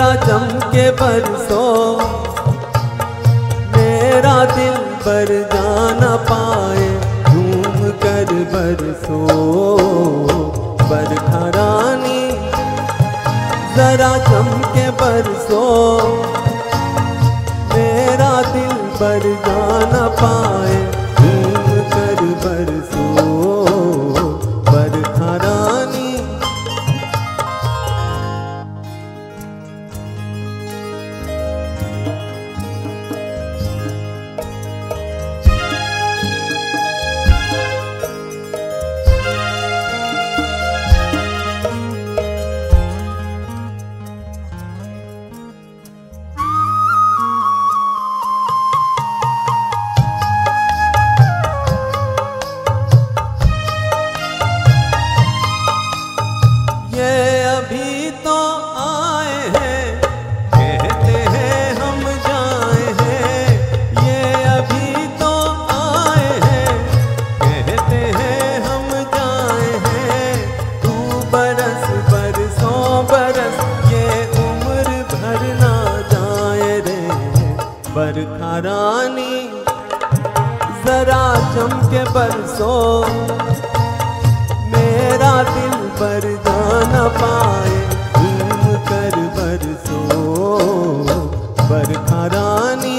जरा जम के बरसो, मेरा दिल पर जाना पाए, झूम कर बरसो बरखा रानी। जरा जम के बरसो, मेरा दिल पर जाना पाए, झूम कर बरसो बरखा रानी। अभी तो आए हैं, कहते हैं हम जाए हैं। ये अभी तो आए हैं, कहते हैं हम जाए हैं। तू बरस बरसों बरस, ये उम्र भर ना जाए रे बरखा रानी। जरा चमके बरसो, मेरा दिल पर जाना पाए, झूम कर बरसो बरखा रानी।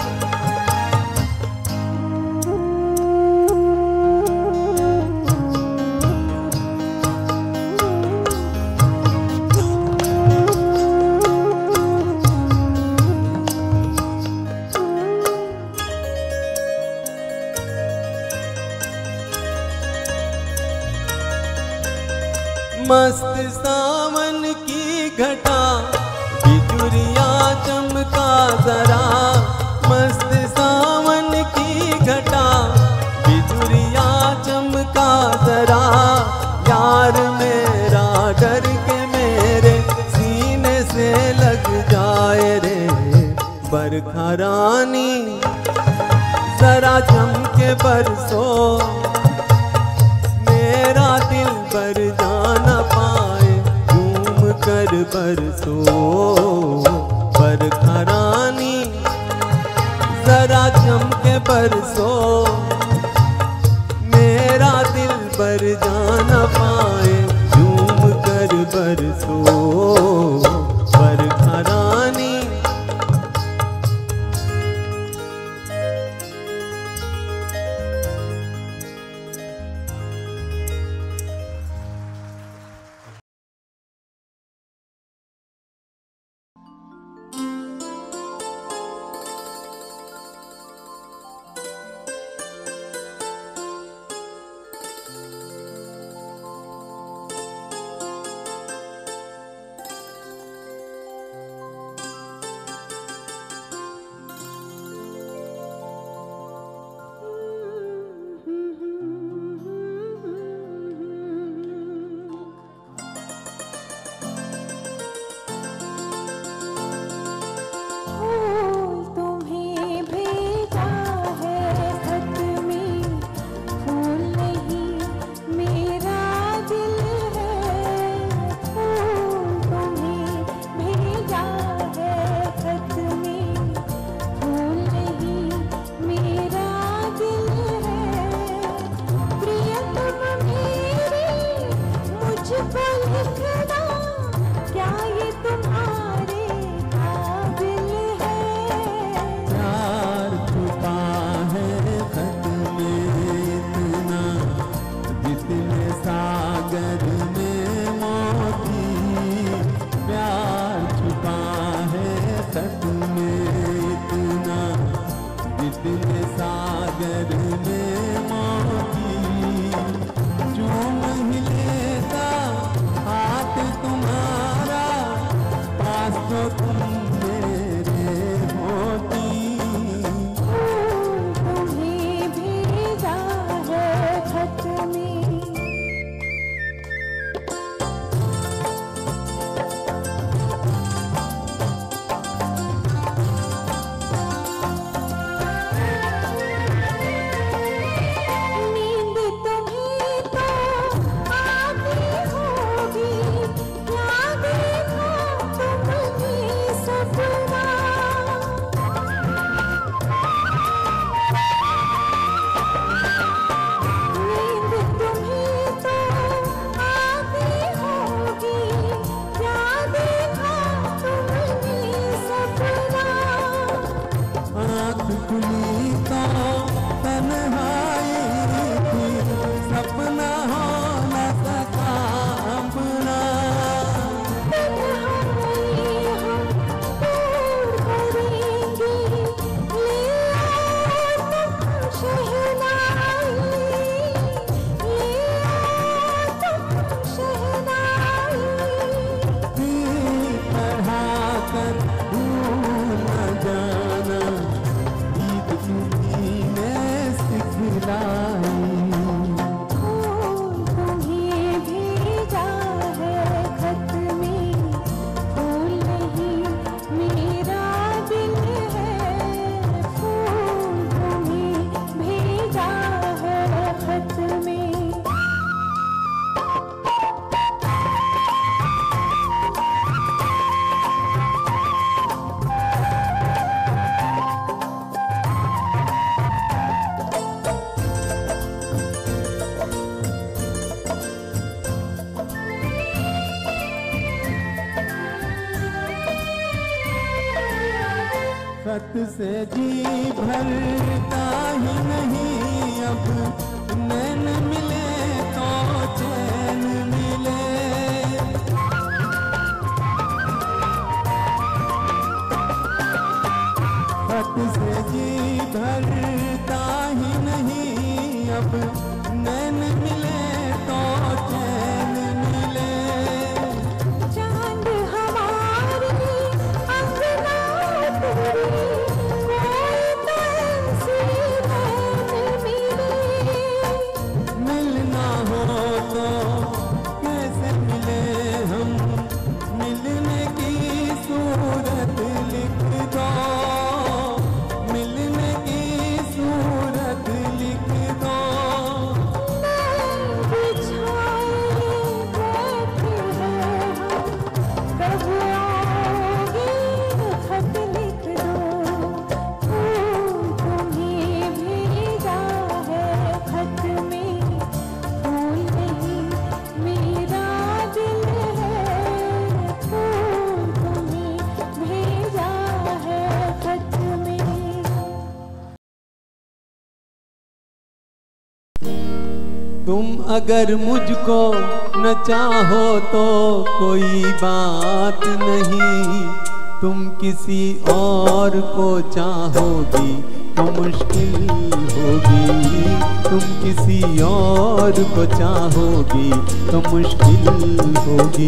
मस्त सावन की घटा, बिजुरिया चमका जरा। मस्त सावन की घटा, बिजुरिया चमका जरा। यार मेरा डर के मेरे सीने से लग जाए रे बरखा रानी। जरा चमके बरसो, मेरा दिल पर जाना पाए, झूम कर बरसो बरखा रानी। जरा चमके बरसो, मेरा दिल पर जाना पाए, झूम कर बरसो बरखा रानी। खुली तो तन्हाई थी, सपना हो न सका अपना। खत से जी भरता ही नहीं, अब नैन मिले तो चैन मिले। खत से जी भरता ही नहीं, अब नैन मिले तो चैन मिले। मिलना हो तो कैसे मिले हम, मिलने की सूरत लिख दो, मिलने की सूरत लिख दो। तुम अगर मुझको न चाहो तो कोई बात नहीं, तुम किसी और को चाहोगी तो मुश्किल होगी। तुम किसी और को चाहोगी तो मुश्किल होगी।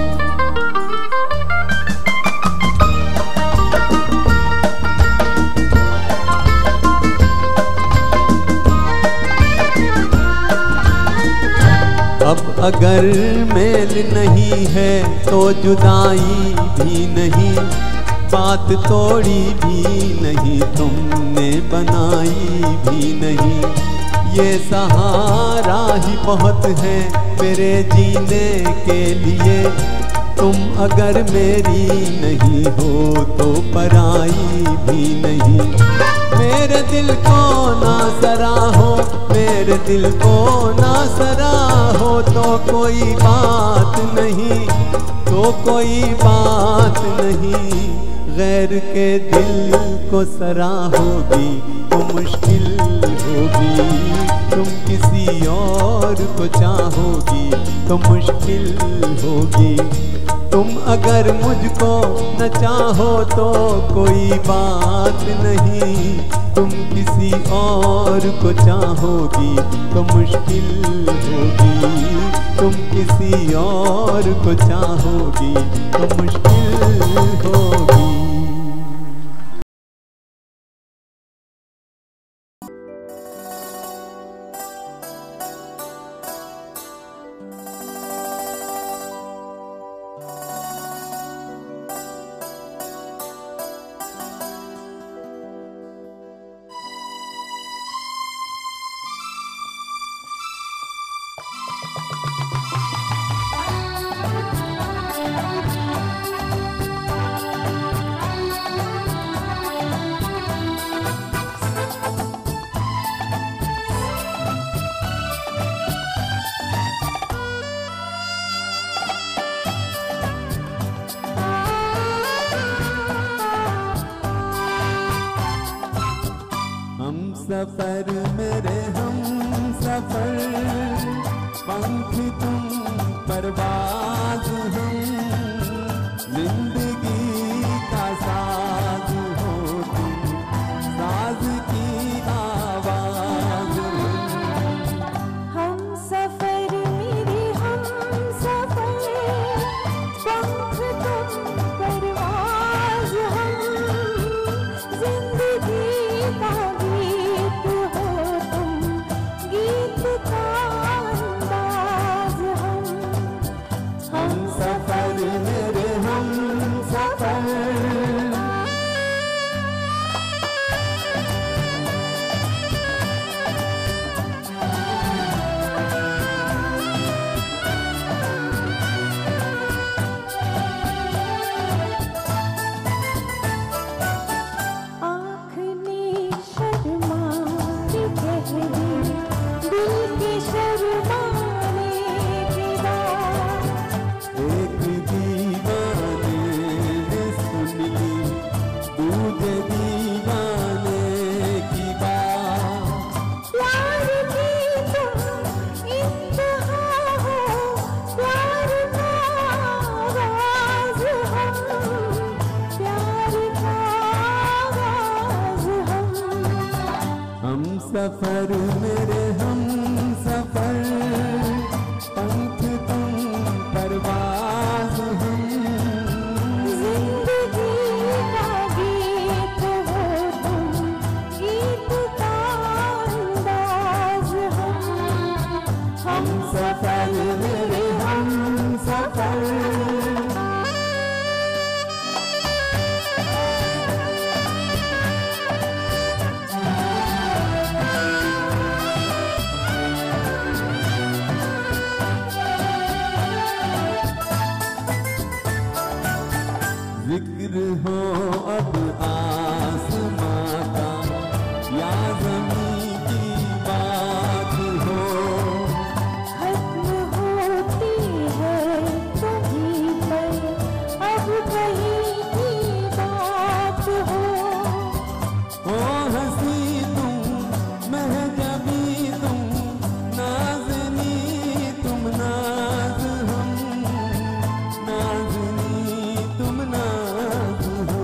अब अगर मेल नहीं है तो जुदाई भी नहीं, बात तोड़ी भी नहीं, तुमने बनाई भी नहीं। ये सहारा ही बहुत है मेरे जीने के लिए, तुम अगर मेरी नहीं हो तो पराई भी नहीं। मेरे दिल को ना सराहो, मेरे दिल को ना सराहो तो कोई बात नहीं, तो कोई बात नहीं। गैर के दिल को सराहोगी तो मुश्किल होगी, तुम किसी और को चाहोगी तो मुश्किल होगी। तुम अगर मुझको न चाहो तो कोई बात नहीं, तुम किसी और को चाहोगी तो मुश्किल होगी। तुम किसी और को चाहोगी तो मुश्किल होगी। सफर मेरे हम सफर, पंख तुम परवाज़ हम, जिंदगी का साज हो तुम, साज की आवाज हम सफर मेरे हम सफर, पंख तुम परवाज़ हम, जिंदगी का गीत हो तुम, गीत का अंदाज हम सफर मेरे हम सफर। आँख ने शर्मा के कह दी, दिल के शर्माने के बाद, एक दीवाने ने सुन ली दूजे दीवाने की बात, प्यार की तुम इंतहा हो, प्यार का आगाज़ हम, प्यार का आगाज़ हम सफर मेरे हम सफर, पंख तुम परवाज़ हम, जिंदगी का गीत हो तुम, गीत का अंदाज हम सफर मेरे हम सफर। जिक्र हो अब आसमां का या ज़मीं की बात हो, खत्म होती है कहीं पर, अब कहीं की बात हो, ओ हंसी तुम महजबी तुम, नाज़नी तुम नाज़ हम, नाज़नी तुम नाज़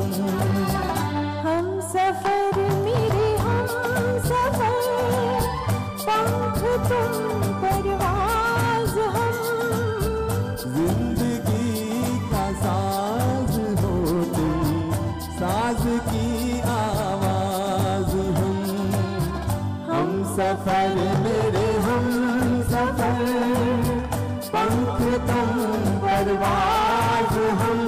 हम सफर मेरे हम सफर, पंख तुम परवाज़ हम, जिंदगी का साज हो तुम, साज की आवाज हम सफर मेरे हम सफर, पंख तुम परवाज़ हम,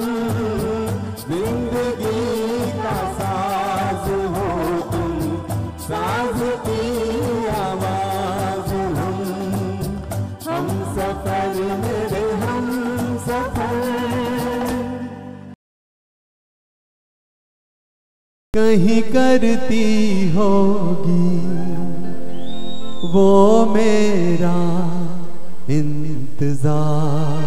जिंदगी का साज हो तुम, साज की आवाज हम सफर मेरे हम सफर। कहीं करती होगी वो मेरा इंतजार,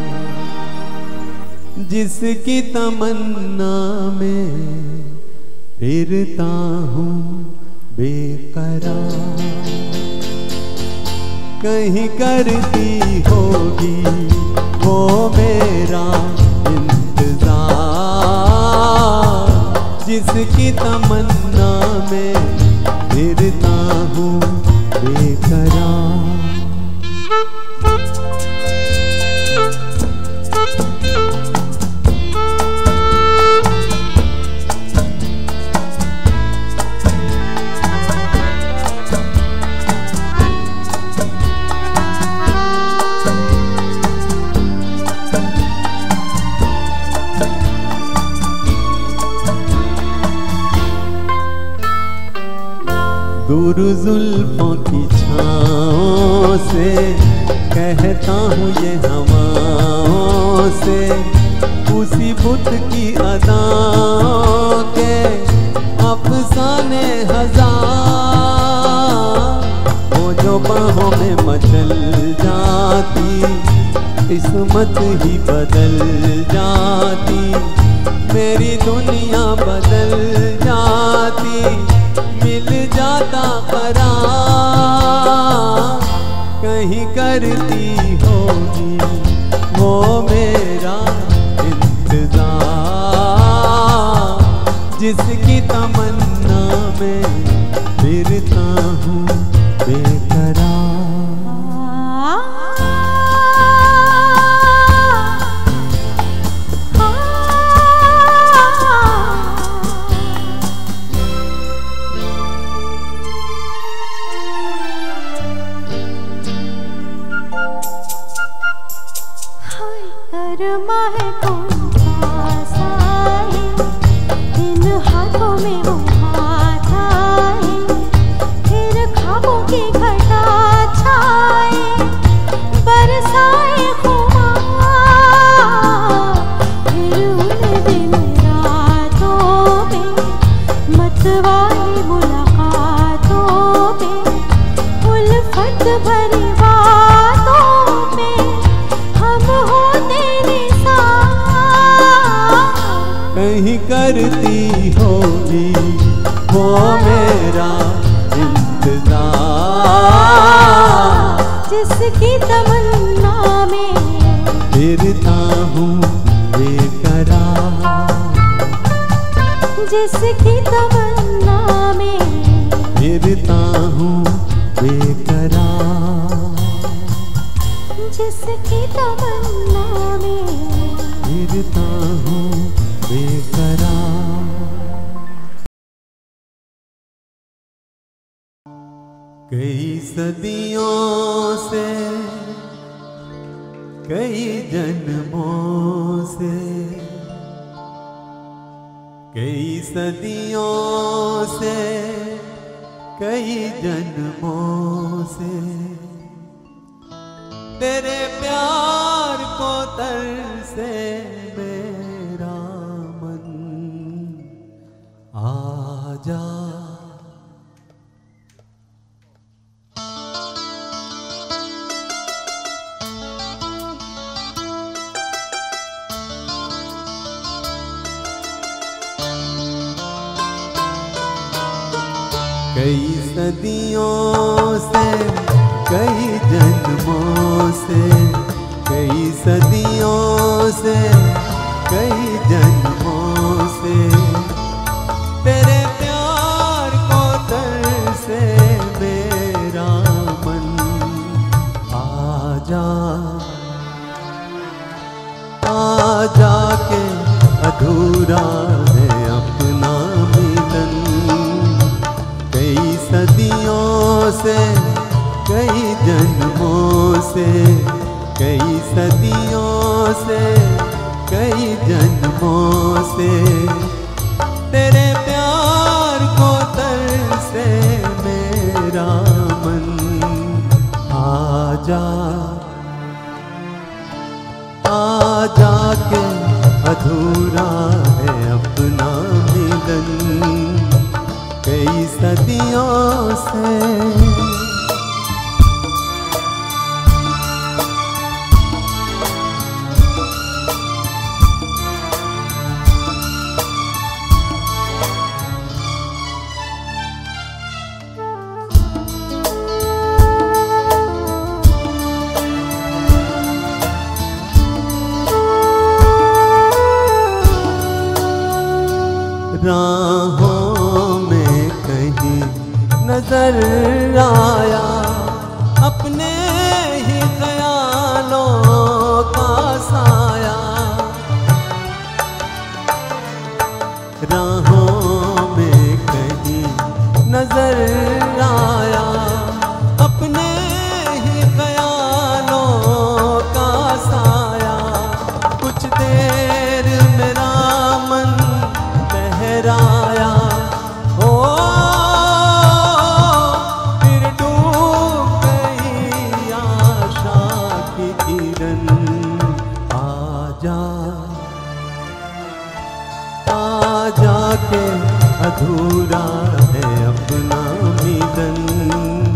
जिसकी तमन्ना में फिरता हूँ बेकरार। कहीं करती होगी वो मेरा इंतजार, जिसकी तमन्ना में फिरता हूँ बेकरार। दूर जुल्फों की छाँव से कहता हूँ ये हवाओं से, उसी बुत की अदाओं के अफसाने हजार, वो जो बाहों में मचल जाती किस्मत ही बदल जाती, मेरी दुनिया बदल जाती, मिल जाता करार, कहीं करती होगी वो मेरा इंतजार, जिसकी तमन्ना में फिरता हूँ बेकरार। अरमा है कौन पास आए, इन हाथों में वो हाथ आए, फिर ख्वाबों की घटा छाए, बरसाए खुमार, फिर उन दिन रातों में मतवाली मुलाकातों में, उल्फत भरी बातों में हम होते कहीं करती होगी वो मेरा इंतजार, जिसकी तमन्ना में फिरता हूँ बेकरार, जिसकी तमन्ना में फिरता हूँ बेकरार, जिसकी तमन्ना में फिरता हूँ बेकरार। कई सदियों से, कई जन्मों से, कई सदियों से, कई जन्मों से तेरे प्यार को तरसे मेरा मन, आजा कई सदियों से, कई जन्मों से, कई सदियों से, कई जन्मों से तेरे प्यार को तरसे मेरा मन, आजा आजा के अधूरा है अपना मिलन, कई सदियों से, कई जन्मों से, कई सदियों से, कई जन्मों से तेरे प्यार को तरसे मेरा मन, आजा आजा के अधूरा है अपना मिलन, कई सदियों से। राहों में कहीं नजर आया अपने ही ख्यालों का साया, राहों में कहीं नजर आया अपने ही ख्यालों का साया, कुछ देर मेरा मन बहराया हो, फिर डूब गई आशा की किरण, आजा आजा के अधूरा है अपना मिलन,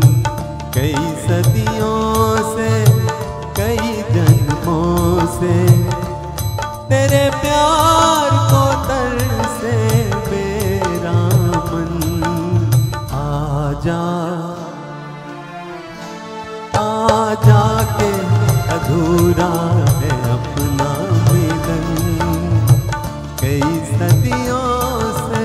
आजा आजा के अधूरा है अपना मिलन कई सदियों से।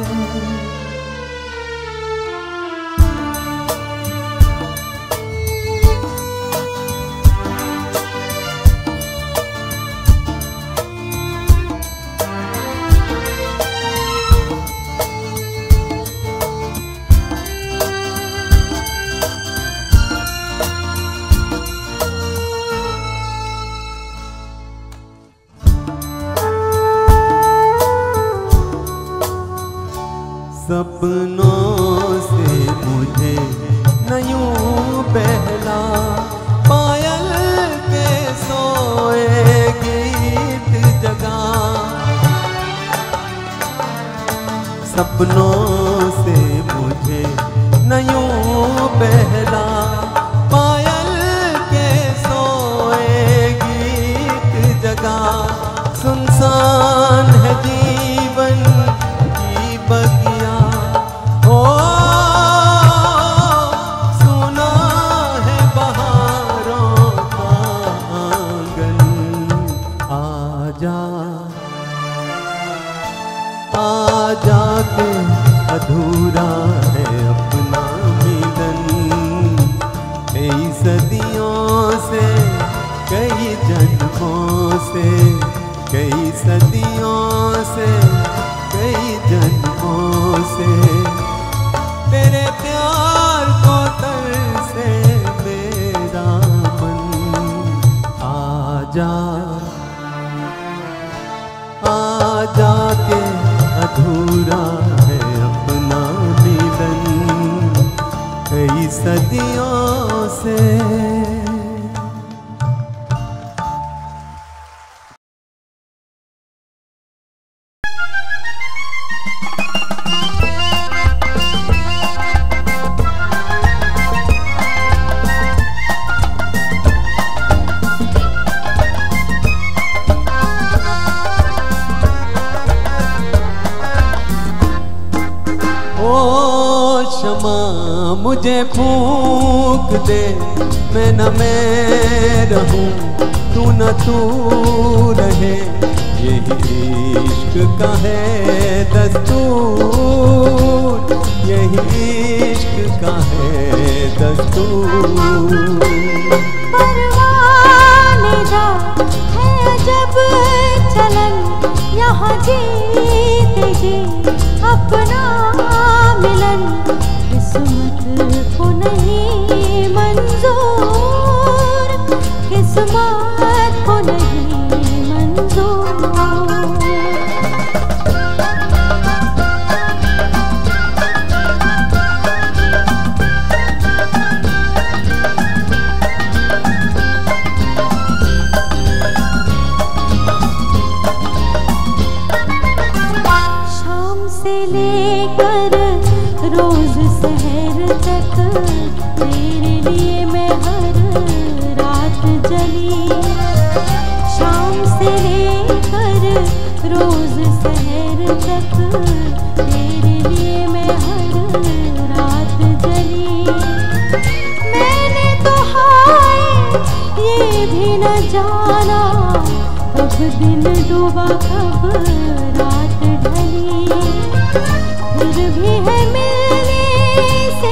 सपनों से मुझे न यूं बहला पायल के सोए गीत जगा। सपनों से मुझे न यूं बहला पायल के सोए गीत जगा। सुनसान है जीवन की बगिया हो सुना है बहारों का आंगन। आजा आजा के अधूरा है अपना मिलन कई सदियों से कई जन्मों से कई सदियों से कई जन्मों से तेरे प्यार को तरसे मेरा मन। आजा आजा के अधूरा है अपना मिलन कई सदियों से। क्षमा मुझे फूंक दे मैं न मैं रहूं तू न तू रहे। यही इश्क का है दस्तूर यही इश्क का है दस्तूर। परवाने दा है जब चलन यहाँ जीते जी अपना मिलन किस्मत को नहीं मंजूर किस्मत को नहीं मंजूर। शाम से लेकर रोज सहर तक तेरे लिए मैं हर रात जली। शाम से लेकर रोज सहर तक तेरे लिए मैं हर रात जली। मैंने तो हाय ये भी न जाना कब दिन डूबा कब रात ढली। फिर भी है मिलने से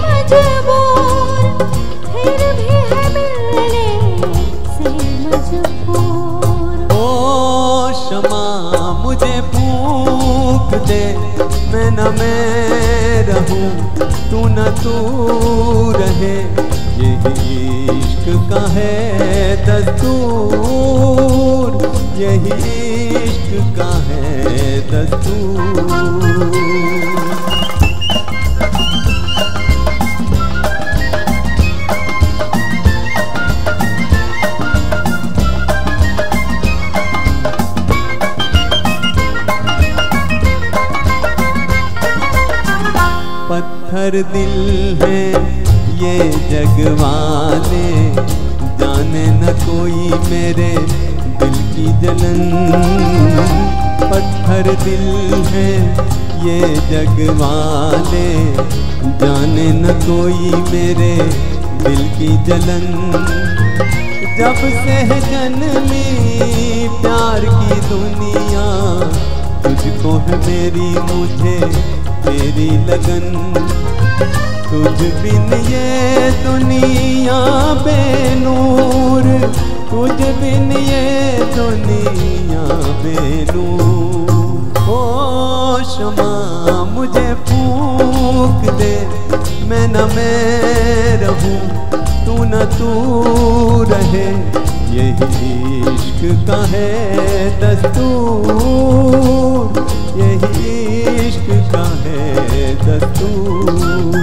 मजबूर फिर भी है मिलने से मजबूर। ओ क्षमा मुझे फूंक दे मैं न मैं रहूं तू न तू रहे। यही इश्क का है दस्तूर यही इश्क का है दस्तूर। पत्थर दिल है ये जगवाले जाने न कोई मेरे दिल की जलन। पत्थर दिल है ये जग वाले जाने न कोई मेरे दिल की जलन। जब से है जन्मी प्यार की दुनिया, तुझको है मेरी मुझे तेरी लगन। तुझ बिन ये दुनिया बेनूर, तुझ बिन ये दुनिया बेनूर। ओ शमा मुझे फूंक दे, मैं न मैं रहूं, तू न तू रहे, यही इश्क का है दस्तूर, यही इश्क का है दस्तूर।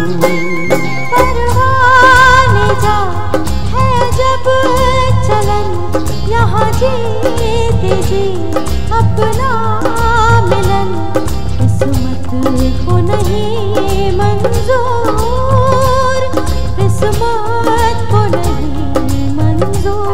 परवाने जा है जब चलन, यहाँ जीते जी अपना मिलन, किस्मत को नहीं मंजूर, किस्मत को नहीं मंजूर।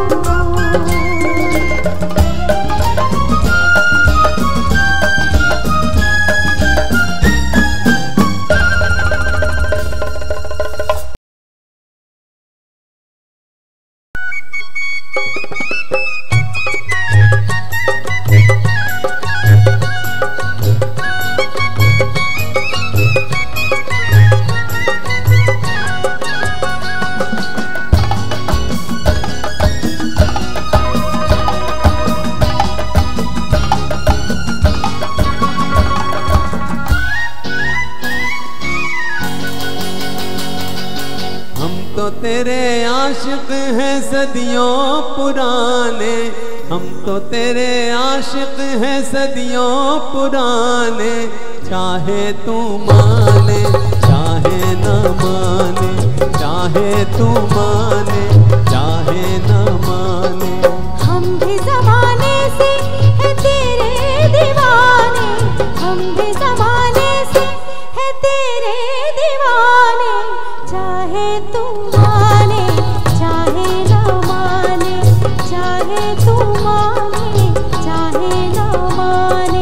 तो तेरे आशिक हैं सदियों पुराने, हम तो तेरे आशिक हैं सदियों पुराने। चाहे तू माने चाहे न माने, चाहे तू माने चाहे न माने, हम भी ज़माने से है तेरे दीवाने, हम भी ज़माने से है तेरे दीवाने। चाहे तू माने चाहे न माने, चाहे तू माने चाहे न माने।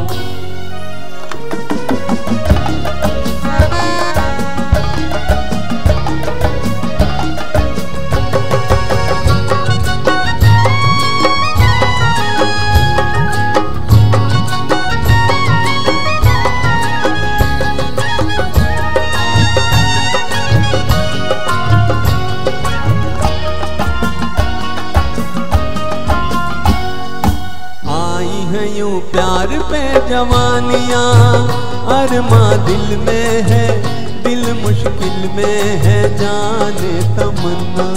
यूं प्यार पे जवानियाँ, अरमा दिल में है, दिल मुश्किल में है, जाने तमन्ना।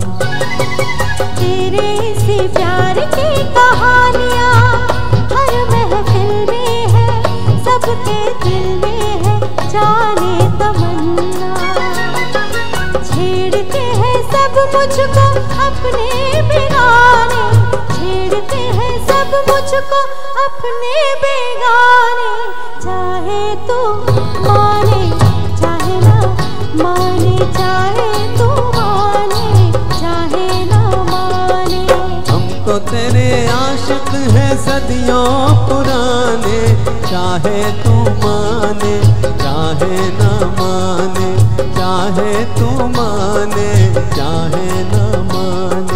तेरे से प्यार की कहानियाँ हर महफिल में है, सबके दिल में है, जाने तमन्ना। छेड़ते हैं सब मुझको अपने बेगाने, छेड़ते हैं सब मुझको अपने बेगाने। चाहे तू माने चाहे ना माने, चाहे तू माने चाहे ना माने। हम तो तेरे आशिक हैं सदियों पुराने। चाहे तू माने चाहे न माने, चाहे तू माने चाहे न माने।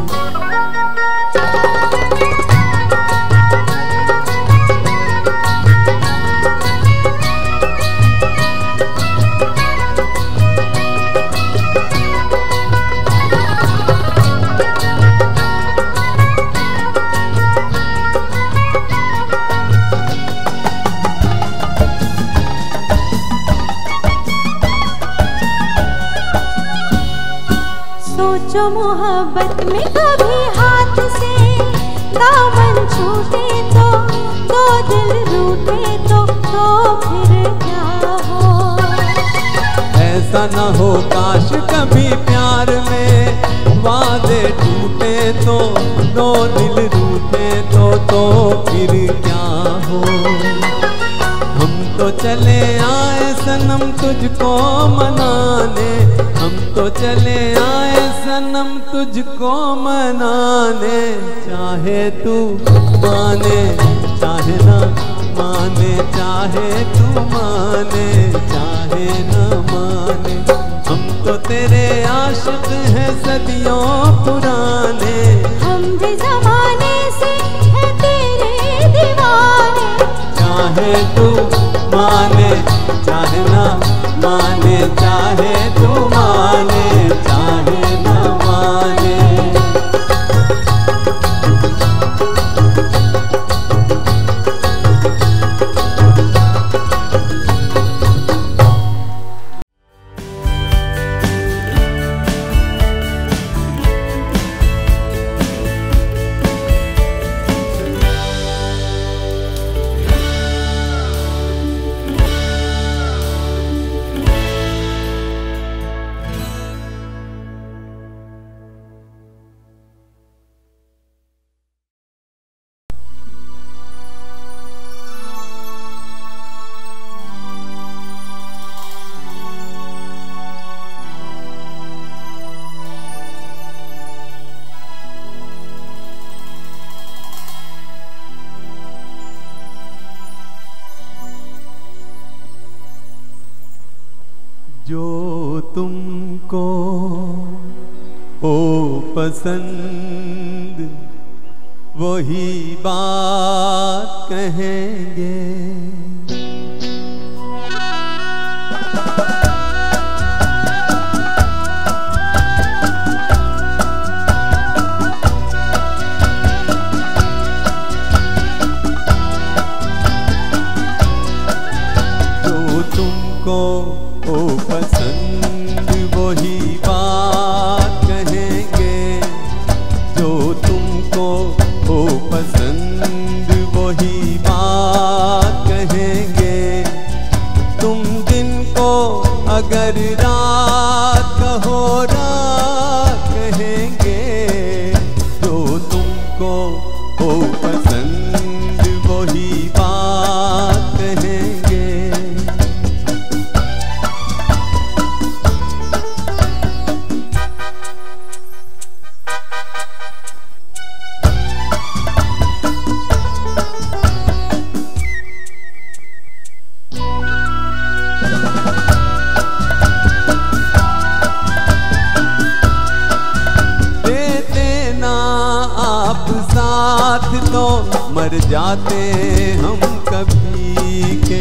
सोचो मोहब्बत में कभी हाथ से दामन छूटे तो, दो दिल रूठे तो फिर क्या हो। ऐसा न हो काश कभी प्यार में वादे टूटे तो, दो दिल रूठे तो फिर क्या हो। हम तो चले आए सनम तुझको मनाने, हम तो चले आए सनम तुझको मनाने। चाहे तू माने चाहे ना माने चाहे तू माने चाहे न माने, हम तो तेरे आशिक हैं सदियों पुराने। हम भी ज़माने से हैं तेरे दीवाने। चाहे तू माने चाहे न माने, चाहे तू माने चाहे न माने। जो तुमको हो पसंद वही बात कहेंगे। जो तुमको हो पसंद वही बात कहेंगे। जो तुमको हो पसंद वही बात कहेंगे। तुम दिन को अगर रात कहो रात कहेंगे। जो तुमको हो पसंद वही बात कहेंगे। साथ तो मर जाते हम कभी के।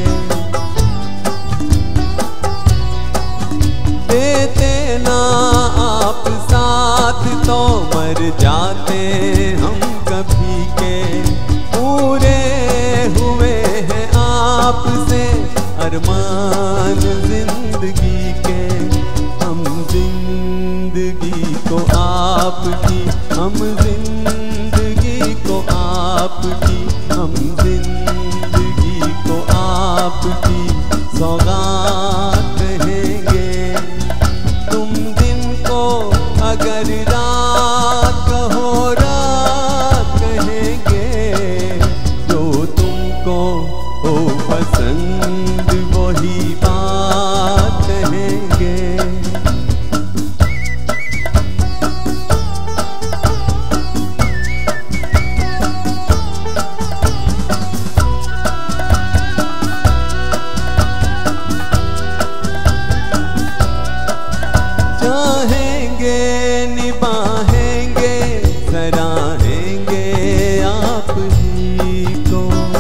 देते ना आप साथ तो मर जाते हम कभी के। पूरे हुए हैं आपसे अरमान जिंदगी के। हम जिंदगी को आपकी, हम जिंदगी को आपकी, हम जिंदगी को आपकी सौगात कहेंगे। तुम दिन को अगर रात कहो रात कहेंगे। जो तुमको हो पसंद वही बात कहेंगे। चाहेंगे निभाएंगे सराहेंगे आप ही को।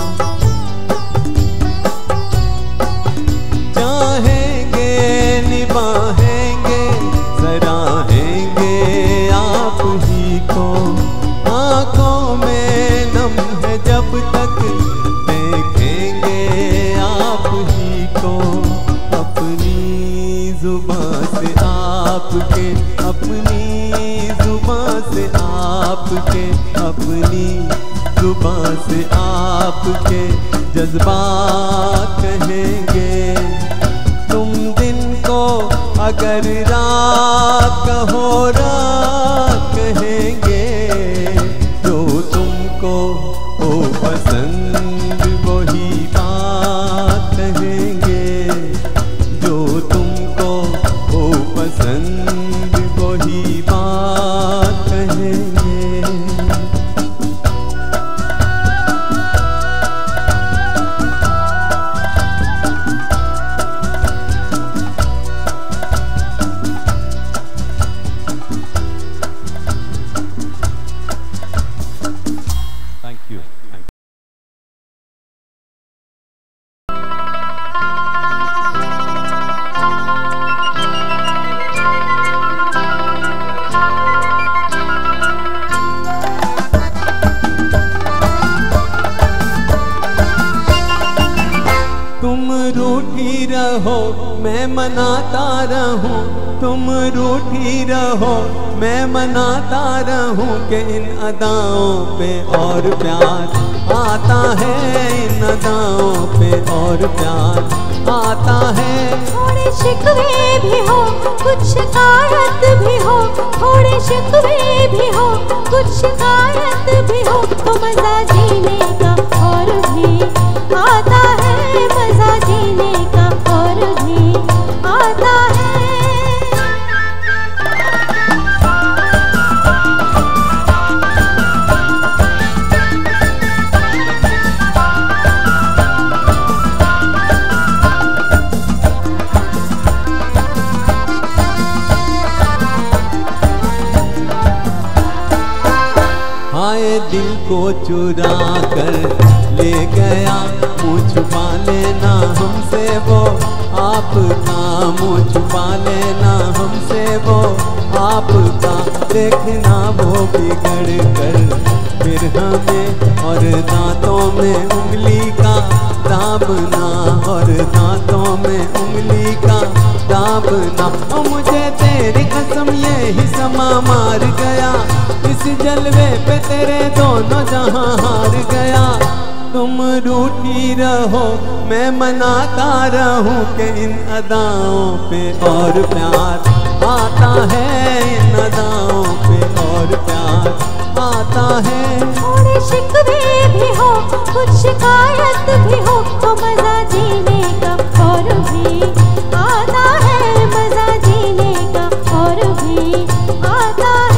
चाहेंगे निभाएंगे सराहेंगे आप ही को। आँखों में नम है जब तक देखेंगे आप ही को। अपनी जुबान से आपके, अपनी जुबान से आपके, अपनी जुबान से आपके जज्बात कहेंगे। तुम दिन को अगर रात कहो रात कहेंगे। जो तुमको हो पसंद वही बात कहेंगे। जो तुमको हो पसंद वही बात कहेंगे। मैं मनाता रहूं, तुम रूठी रहो, मैं मनाता रहूं कि इन अदाओं पे और प्यार आता है, इन अदाओं पे और प्यार आता है। थोड़े शिकवे भी हो, कुछ शिकायत भी हो, थोड़े शिकवे भी हो, कुछ शिकायत भी हो, तो मजा जीने का और भी आता है, मजा जीने का और भी आता है। हाय दिल को चुरा कर ले गया, मुँह छुपा लेना हमसे वो आपका, मुँह छुपा लेना हमसे वो आपका। देखना वो बिगड़ कर फिर हमें और दांतों में उंगली का दाबना, और दांतों में उंगली का दाबना। और मुझे तेरी कसम ये ही समा मार गया, इस जलवे पे तेरे दोनों जहां हार गया। तुम रूठी रहो, मैं मनाता रहूं कि इन अदाओं पे और प्यार आता है, इन अदाओं पे और प्यार आता है। थोड़े शिकवे भी हो, कुछ शिकायत भी हो, तो मजा जीने का और भी आता है, मजा जीने का और भी आता है।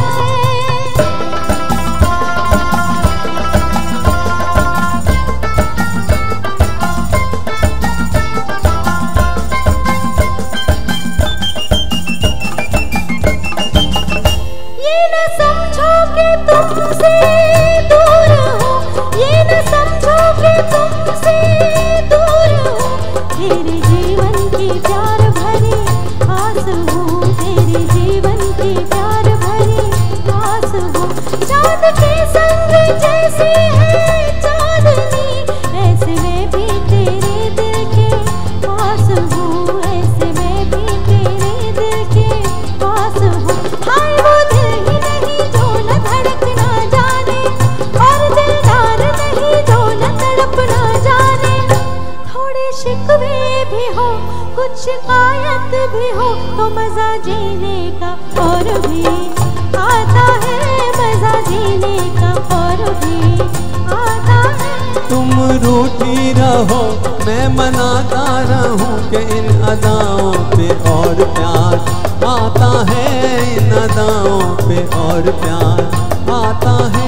तुमसे दूर हूँ, ये न समझो कि तुमसे दूर हूँ, तेरे जीवन की प्यार भरी आस हूँ, तेरे जीवन की प्यार भरी आस हूँ। चाँद के संग जैसे है चांदनी, ऐसे मैं भी तेरे दिल के पास हूँ, ऐसे मैं भी तेरे दिल के पास हूँ। हाय वो दिल ही नहीं जो न धड़कना जाने, और दिलदार नहीं जो न तड़पना जाने। थोड़े शिकवे भी हो, कुछ शिकायत भी हो, तो मजा जीने का और भी आता है, मजा जीने का और भी आता है। तुम रूठी रहो, मैं मनाता रहूं कि इन अदाओं पे और प्यार आता है, इन अदाओं पे और प्यार आता है।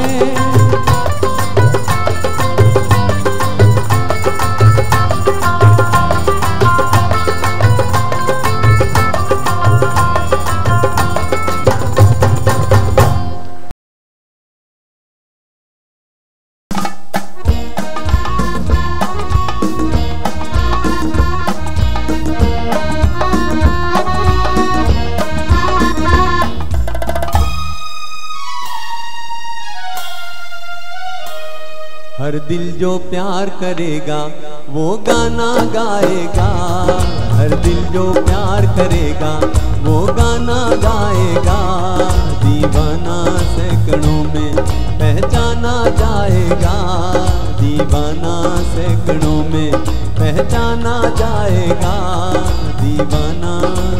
हर दिल जो प्यार करेगा वो गाना गाएगा, हर दिल जो प्यार करेगा वो गाना गाएगा। दीवाना सैकड़ों में पहचाना जाएगा, दीवाना सैकड़ों में पहचाना जाएगा। दीवाना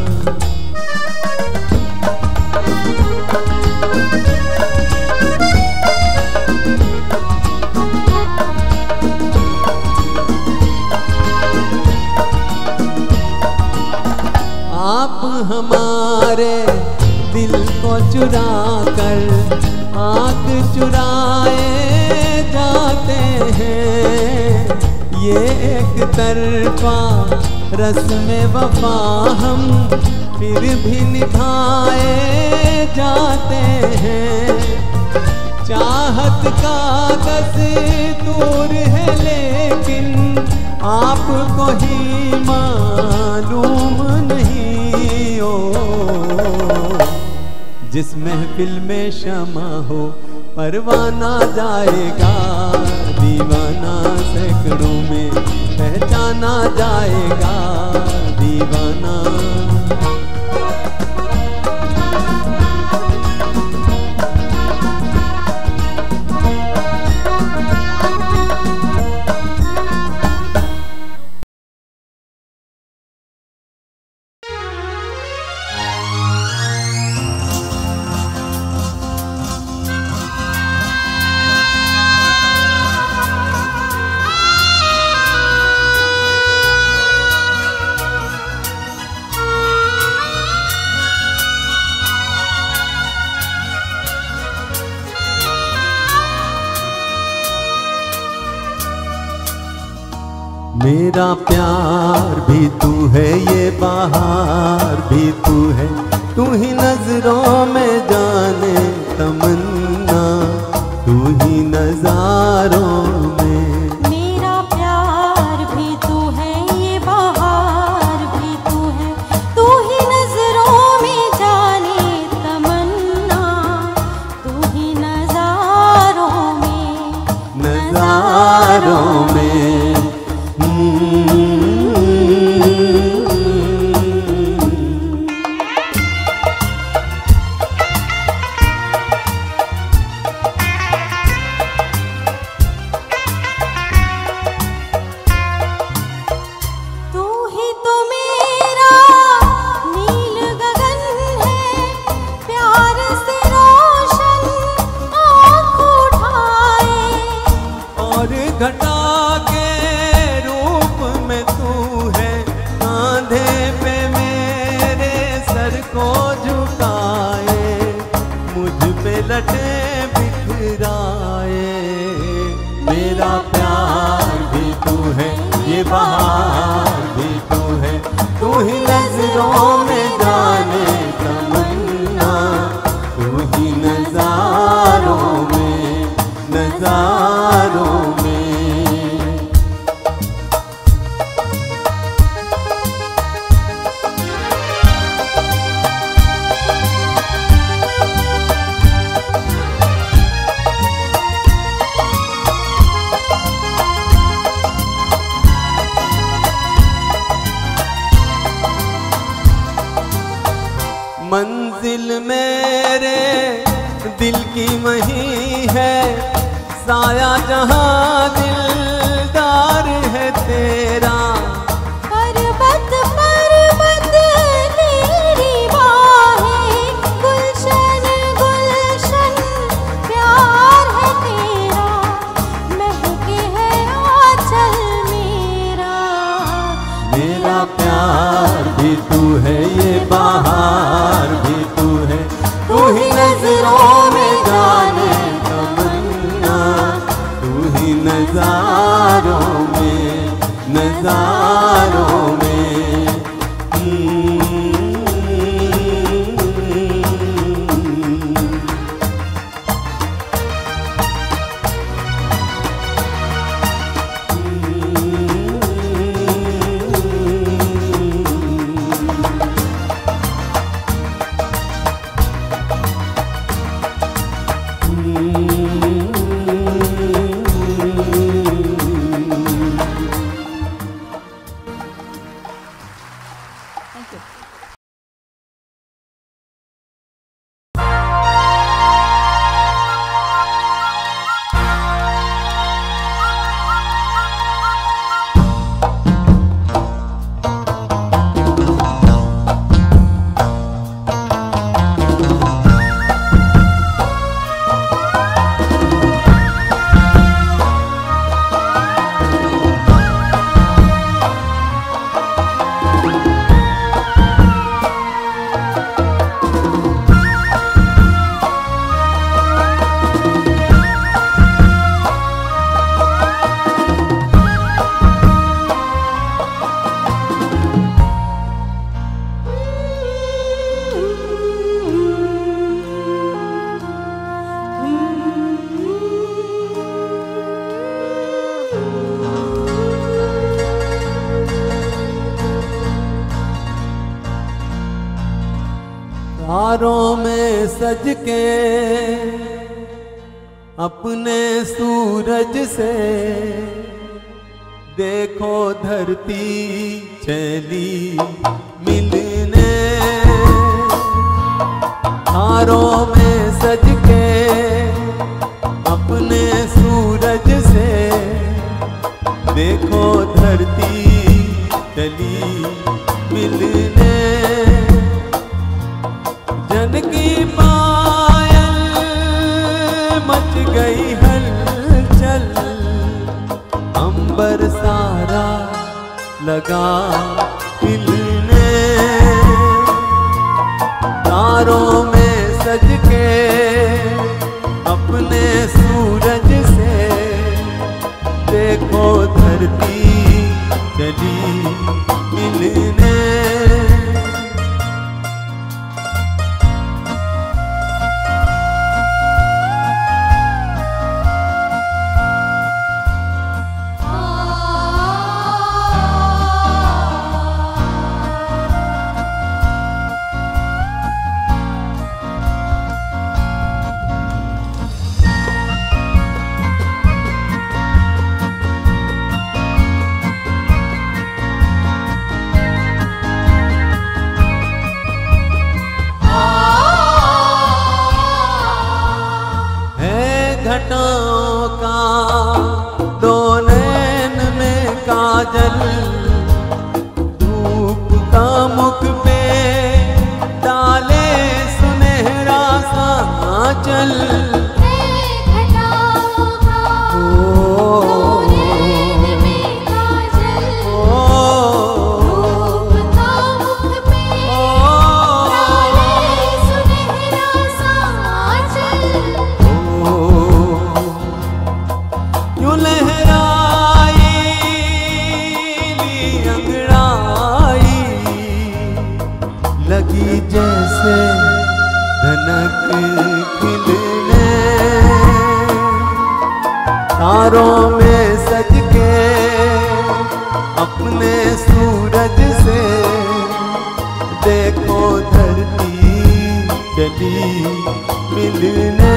आप हमारे दिल को चुरा कर आँख चुराए जाते हैं। ये एक तरफा रस्म वफा हम फिर भी निभाए जाते हैं। चाहत का दस्तूर है लेकिन आपको ही मालूम नहीं हो। जिस महफिल में शमा हो परवाना जाएगा, दीवाना सैकड़ों में पहचाना जाएगा। दीवाना। मेरा प्यार भी तू है, ये बहार भी तू है, तू ही नजरों में जाने तमन्ना, तू ही नजारों में। मेरा प्यार भी तू है, ये बहार भी तू है, तू ही नजरों में जाने तमन्ना, तू ही नजारों में, नजारों में। घटा के रूप में तू है, कांधे पे मेरे सर को झुकाए, मुझ पे लटे बिखराए। मेरा प्यार भी तू है, ये बहार भी तू है, तू ही नजरों में जाने तमन्ना, तू ही नजारों में, नजारों में। मंजिल मेरे दिल की वही है, साया जहां दिलदार है तेरा। पर्वत पर्वत तेरी बाहें, गुलशन गुलशन प्यार है तेरा, महके है आंचल मेरा। मेरा प्यार भी तू है, ये बहार भी तू है, तू ही नजरों में जाने तमन्ना, तू ही नजारों में, नजारों में। तारों में सज के अपने सूरज से देखो धरती चली मिलने, तारों में सज के अपने सूरज से, देखो धरती चली मिलने। जन की पायल मच गई हलचल, अंबर सारा लगा हिलने, तारों में सज के अपने सूरज से, देखो धरती चली मिलने। घटाओं का दो नैन में काजल, धूप का मुख पे डाले सुनहरा सा आंचल। घटाओं का दो नैन में काजल, धूप का मुख पे डाले सुनहरा सा आंचल। लहराई अंगड़ाई लगी जैसे धनक खिलने, तारों में सज के अपने सूरज से, देखो धरती चली मिलने।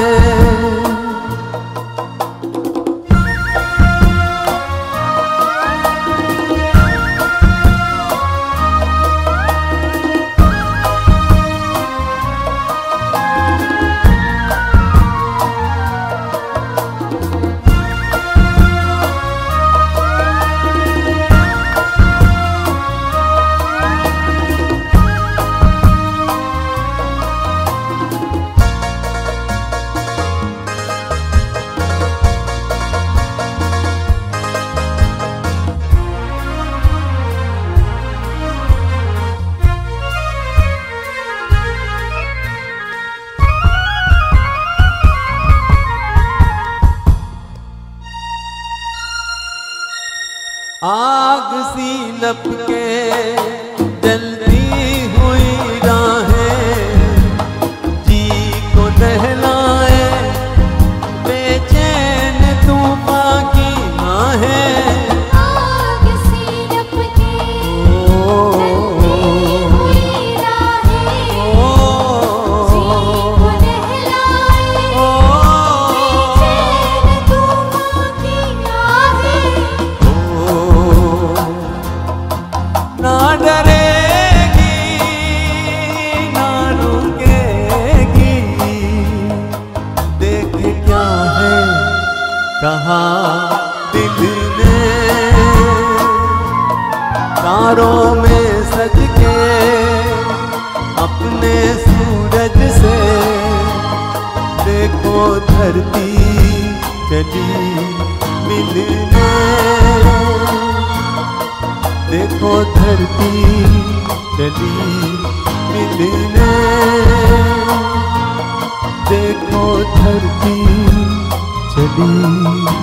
आग सी लपके जलती हुई राहें, जी को दहलाए बेचैन तूफान की आहें। आग सी लपके जलती हुई राहें, जी को दहलाए बेचैन तूफान की आहें। ना डरेगी ना रुकेगी, देख क्या है कहा दिल ने, तारों में सज के अपने सूरज से, देखो धरती चली मिलने, देखो धरती चली मिलने, देखो धरती चली।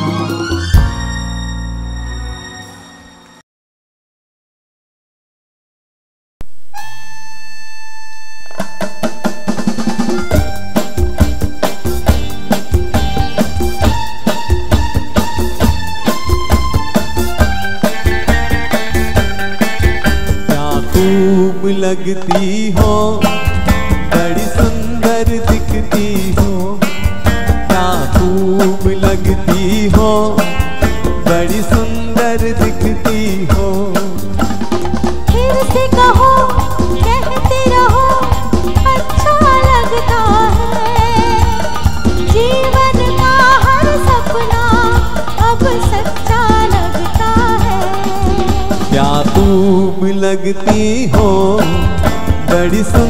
खूब लगती हो, बड़ी सुंदर दिखती हो, क्या खूब लगती हो, बड़ी सुंदर दिखती हो,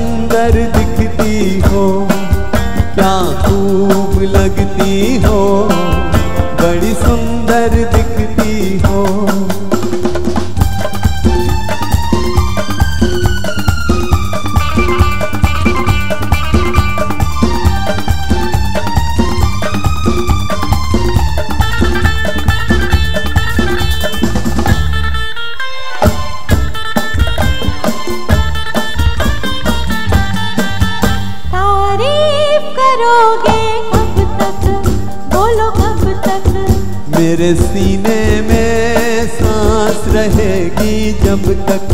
सुंदर दिखती हो, क्या खूब लगती हो, बड़ी सुंदर दिखती हो। मेरे सीने में सांस रहेगी जब तक,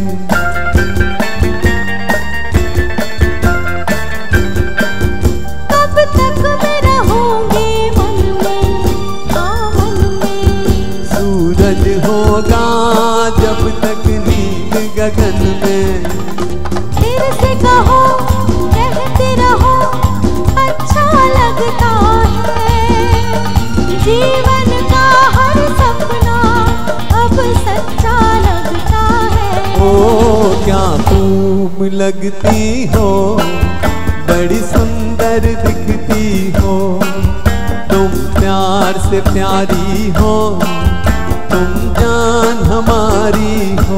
कब तक मैं रहूंगी मन में, हाँ मन में। सूरज होगा जब तक नील गगन में। फिर से कहो, कहते रहो, अच्छा लगता है। जीवन का हर सपना अब सच्चा लगता है। ओ क्या खूब लगती हो, बड़ी सुंदर दिखती हो। तुम प्यार से प्यारी हो, तुम जान हमारी हो।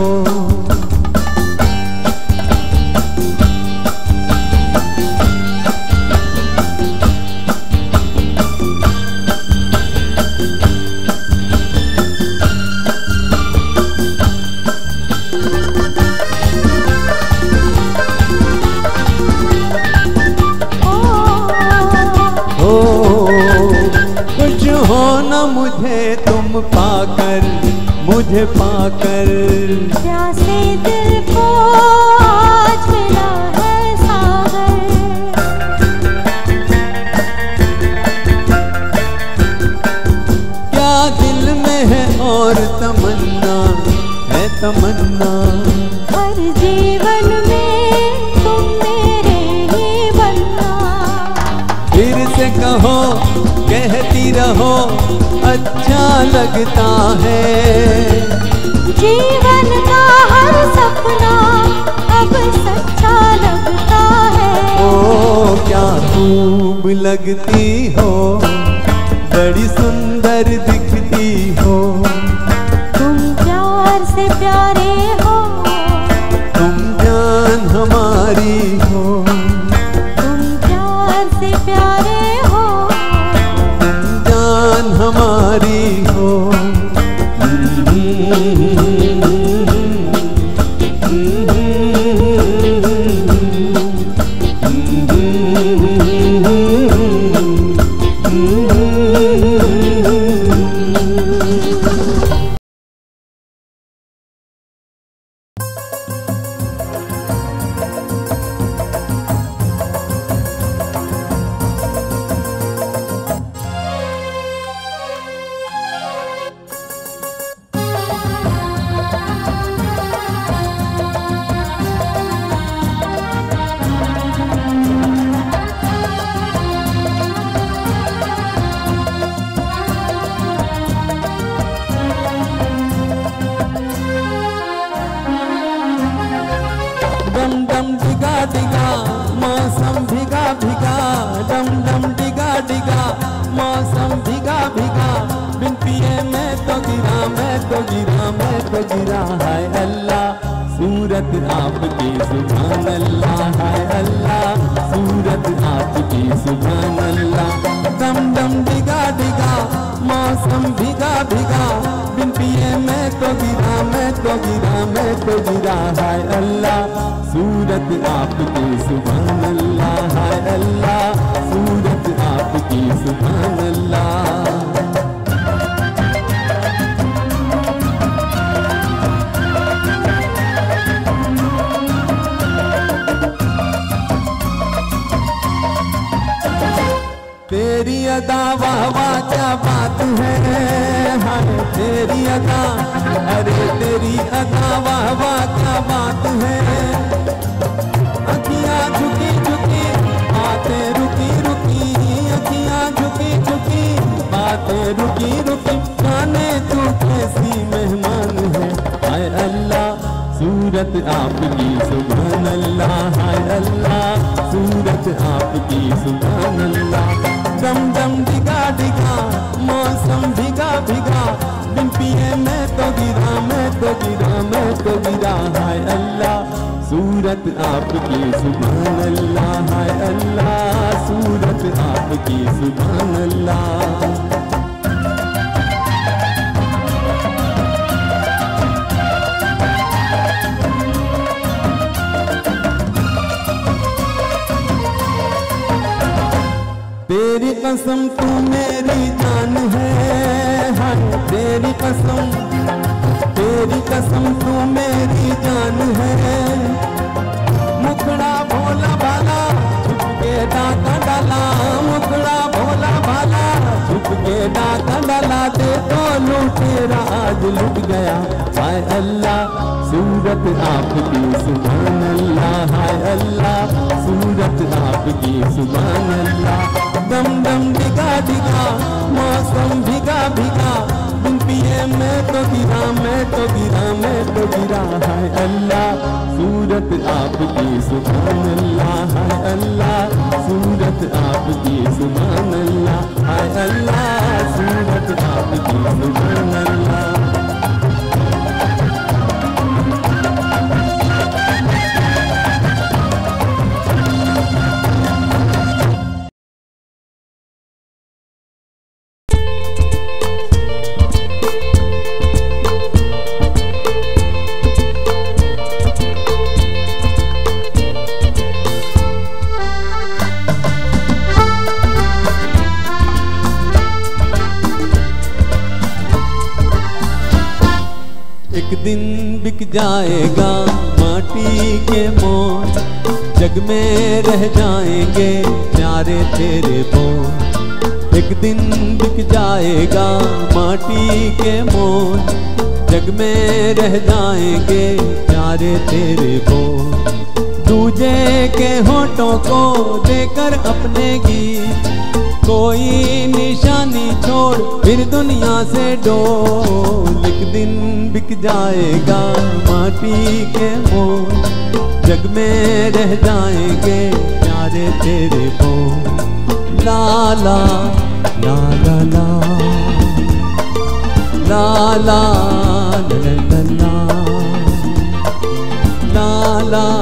मुझे तुम पाकर, मुझे पाकर, प्यासे दिल को आज मिला है सागर। क्या दिल में है और तमन्ना है तमन्ना, हर जीवन में तुम मेरे ही बनना। फिर से कहो, कहती रहो, अच्छा लगता है। जीवन का हर सपना अब सच्चा लगता है। ओ क्या खूब लगती हो, बड़ी सुंदर दिखती हो। तुम प्यार से प्यारे हो, तुम जान हमारी हो। तुम प्यार से प्यारे हो, हमारी हो। गिरा है अल्लाह, सूरत आपकी सुभान अल्लाह है अल्लाह, सूरत आपकी सुभान अल्लाह। दम दम डिगा डिगा मौसम भिगा भिगा, बिन पिए मैं तो गिरा मैं तो गिरा मैं तो गिरा है अल्लाह, सूरत आपकी सुभान अल्लाह है अल्लाह, सूरत आपकी सुभान अल्लाह। तेरी अदा वाह वाह क्या बात है, हाय तेरी अदा, अरे तेरी अदा वाह वाह क्या बात है। अखियाँ झुकी झुकी बातें रुकी रुकी, अखियाँ झुकी झुकी बातें रुकी रुकी, जाने तू कैसी मेहमान है। हाय अल्लाह सूरत आपकी सुभान अल्लाह, हाय अल्लाह सूरत आपकी सुभान अल्लाह। दम दम डिगा डिगा मौसम भिगा भिगा, बिन पिए मैं तो गिरा, मैं तो गिरा, मैं तो गिरा, हाय अल्लाह सूरत आपकी सुभान अल्लाह, हाय अल्लाह सूरत आपकी सुभान अल्लाह। तेरी कसम तू मेरी जान है, हाय तेरी कसम, तेरी कसम तू मेरी जान है। मुखड़ा भोला भाला छुप के डाका डाला, मुखड़ा भोला भाला छुप के डाका डाला, दे तो लुटेरा आज लुट गया, हाय अल्लाह सूरत आपकी सुभान अल्लाह, हाय अल्लाह सूरत आपकी सुभान अल्लाह। दम दम डिगा डिगा मौसम भिगा भिगा, बिन पिए मैं तो गिरा, मैं तो गिरा, मैं तो गिरा, हाय अल्लाह सूरत आपकी सुभान अल्लाह, हाय अल्लाह सूरत आपकी सुभान अल्लाह, हाय अल्लाह सूरत आपकी सुभान अल्लाह। एक दिन बिक जाएगा माटी के मोल, जग में रह जाएंगे प्यारे तेरे बोल। एक दिन बिक जाएगा माटी के मोल, जग में रह जाएंगे प्यारे तेरे बोल। दूजे के होठों को देकर अपने गीत, कोई निशानी छोड़ फिर दुनिया से डोल। एक दिन बिक जाएगा माटी के मोल, जग में रह जाएंगे प्यारे तेरे बोल। ला ला ला ला ला ला ला ला ला ला ला